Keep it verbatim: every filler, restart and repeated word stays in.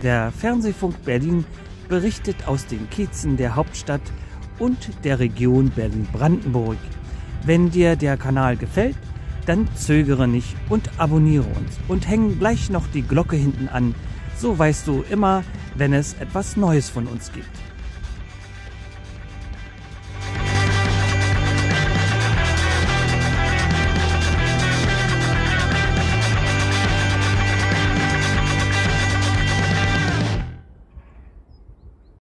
Der Fernsehfunk Berlin berichtet aus den Kiezen der Hauptstadt und der Region Berlin-Brandenburg. Wenn dir der Kanal gefällt, dann zögere nicht und abonniere uns und häng gleich noch die Glocke hinten an. So weißt du immer, wenn es etwas Neues von uns gibt.